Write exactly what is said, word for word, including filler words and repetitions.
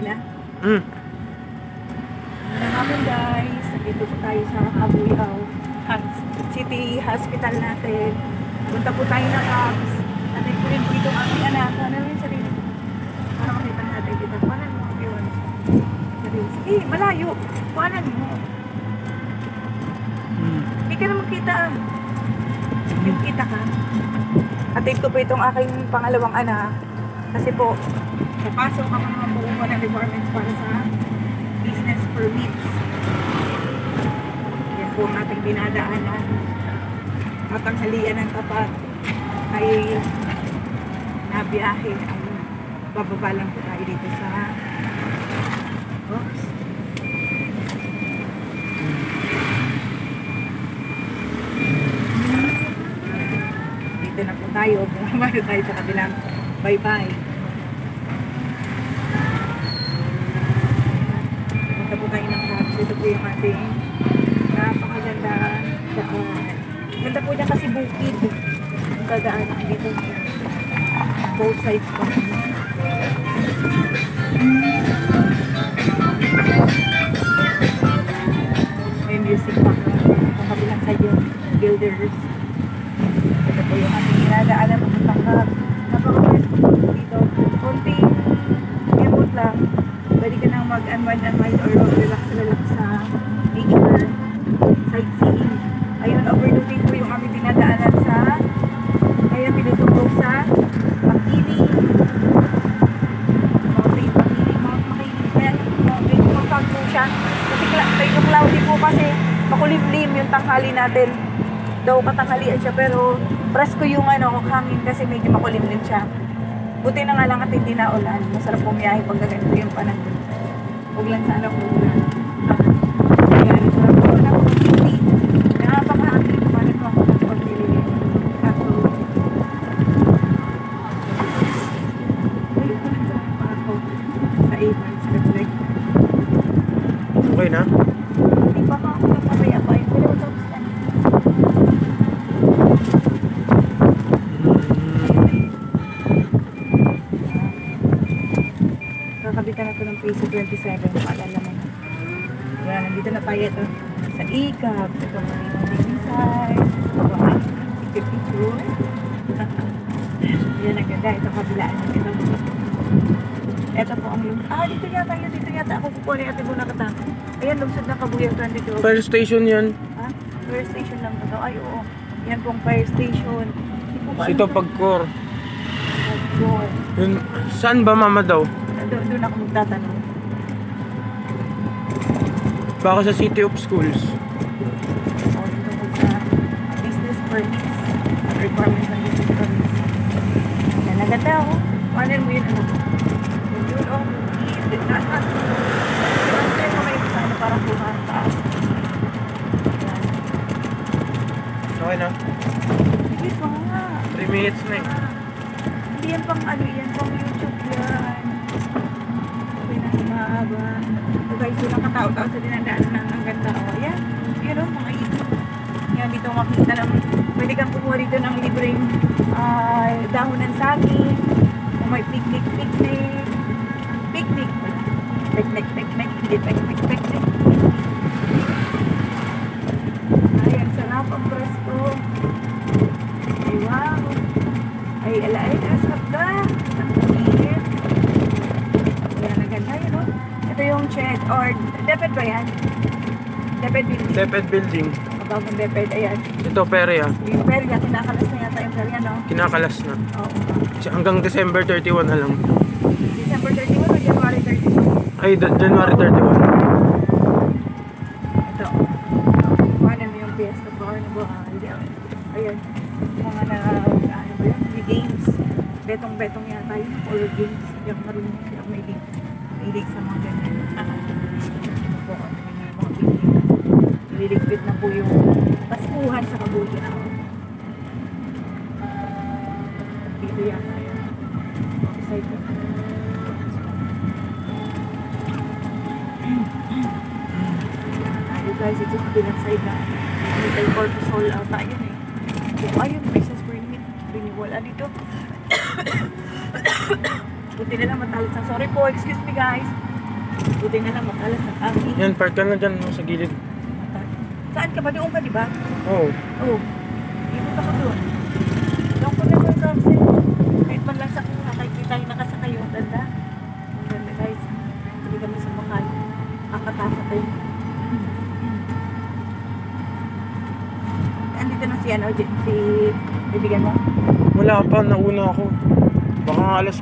na? Hmm. Ngayon guys, nandito po tayo sa Cabuyao City Hospital natin. Punta po tayo ng Cabs. Natin po rin po itong aming anak. Ano rin sarili? Para makita natin dito. Kuhanan mo ang iwan. Sige, malayo. Kuhanan mo. Hmm. Hindi ka na makita. Yung kita ka. Atid ko po itong aking pangalawang anak. Kasi po, papasok ako ng mga buong ng requirements para sa business permits. Yan po ang ating dinadaanan. Matanghalian ng tapat ay nabiyahe. Ay, bababa lang po tayo dito sa oops. Dito na po tayo. Bumaba tayo sa kabilang bye-bye. Punta po tayo ng Cabs. Ito po yung ating napakaganda daan. Ganda po niya kasi bukid. Ang dadaan dito. Both sides po. May music pa. Ang kabilang side yung builders. Ito po yung ating dinadaanan ng Cabs. Napaka-best po dito. Konting gamot lang. Pwede ka nang mag-unwind-unwind or relax-relax sa nature, sightseeing. Ayun, overlooking po yung aming dinadaanan sa kaya pinutulog sa Makiling. Mountain Makiling, Mount Makiling. Kaya medyo mag-fog po siya. Kasi medyo cloudy po kasi makulimlim yung tanghali natin. Daw katanghalian siya pero presko yung ano, hangin kasi medyo makulimlim siya. Buti na nga lang at hindi na ulan. Masarap pumiyahe pag gaganito yung panahon. Huwag lang sana kung ulan. Ayan, sarap po na kung hindi. Napaka-active naman ito ako ng pagpili. Ako. Ayun ko lang sa ako. Sa Avon, sa Red. Okay na? Hindi pa ka ako napapaya pa. Hindi ko tapos na. Kakabitan na ito ng P C twenty-seven. Maalala mo na. Yan, nandito na tayo ito sa E-Cab. Ito mo rin ang inside. Ito ang picture. Yan, ang ganda. Ito kabilaan ng ito. Ito po ang lungsod. Ah, dito yata yun. Dito yata ako kukunin at ibo na kata. Ayan, lungsod ng Cabuyao twenty-two. Fire station yan. Ha? Fire station lang ito. Ay, oo. Yan pong fire station. Ito pagkor. Pagkor. Yun, saan ba mama daw? Doon, doon ako magtatanong. Baka sa City of Schools. O, dito ko sa business permits. At requirements ng business permits. Yan, naganda ako. Paano mo yun? Ano? Yun, oh. Taas, taas. Yung tayo ko may isa na parang bumahan taas. Yan. Okay na? Sige pa nga. three minutes na eh. Hindi yan pang ano yan. Pang YouTube yan. Okay na, mahaba. So guys, yun ang katao-tao sa dinadaan ng ang ganda. O, yan. Yan o, mga ito. Yan, dito makita lang. Pwede kang kumuha dito ng libreng uh, dahon ng saging. Kung may picnic-picnic. Picnic. Picnic-picnic. Hindi picnic-picnic. Ay, ang sarap ang presko. Ay, wow. Ay, alay, asap ka. Ang pagigit. Yan, ang ganda yun, no? Ito yung shed, or deped ba yan? Deped building. Deped building. Abang deped, ayan. Ito perya. Yung perya, kinakalas na yata yung perya, no? Kinakalas na. Oo. Hanggang December thirty-one na lang. December thirty-one o January thirty-one? Ay, January thirty-one. Ito. Kuhanan mo yung Fiesta Carnival. Ayan. Mga na, ano ba yun? May games. Betong-betong yata yun. Or games. Hindi ako marunong. Hindi ako may ilig sa mga ganyan. Ano po? Ano yung mga video. Ililigpit na po yung Paskuhan sa Cabuyao. Dito yata yun. Side ko. Tayo guys, ito sa bilang side na Little Corpus Hall ata yun eh. So, ayun, business permit renewal. Ah, dito. Buti na lang matalit sa. Sorry po, excuse me guys. Buti na lang, matalas ng hangin. Yan, park ka na dyan no, sa gilid. Saan ka ba? Doon ka, di ba? Oo. Oo. Oh. Ikot ako doon. Doon ko na yung kapsin. Kahit man lang sa kanya, kahit hindi tayo nakasakay yung ganda. Ang ganda guys. Hindi kami sumakay. Kakatasa tayo. Andito na si ano, si kaibigan mo. Wala pa, nauna ako. Baka nga alas